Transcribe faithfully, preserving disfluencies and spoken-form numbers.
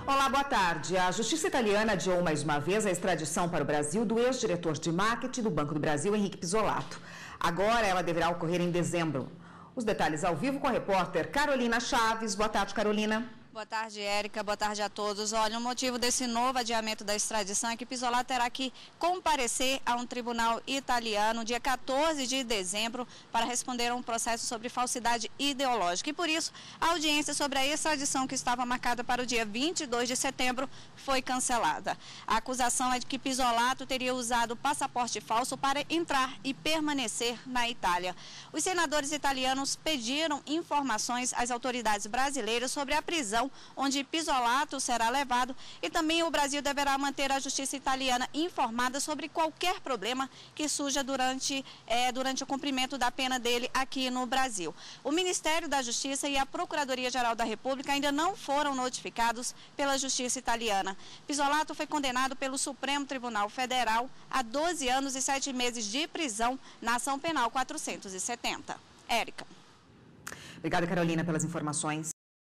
Olá, boa tarde. A Justiça italiana adiou mais uma vez a extradição para o Brasil do ex-diretor de marketing do Banco do Brasil, Henrique Pizzolatto. Agora ela deverá ocorrer em dezembro. Os detalhes ao vivo com a repórter Carolina Chaves. Boa tarde, Carolina. Boa tarde, Érica. Boa tarde a todos. Olha, o motivo desse novo adiamento da extradição é que Pizzolatto terá que comparecer a um tribunal italiano dia quatorze de dezembro para responder a um processo sobre falsidade ideológica. E por isso, a audiência sobre a extradição que estava marcada para o dia vinte e dois de setembro foi cancelada. A acusação é de que Pizzolatto teria usado passaporte falso para entrar e permanecer na Itália. Os senadores italianos pediram informações às autoridades brasileiras sobre a prisão onde Pizzolatto será levado, e também o Brasil deverá manter a justiça italiana informada sobre qualquer problema que surja durante, é, durante o cumprimento da pena dele aqui no Brasil. O Ministério da Justiça e a Procuradoria-Geral da República ainda não foram notificados pela justiça italiana. Pizzolatto foi condenado pelo Supremo Tribunal Federal a doze anos e sete meses de prisão na ação penal quatrocentos e setenta. Érica. Obrigada, Carolina, pelas informações.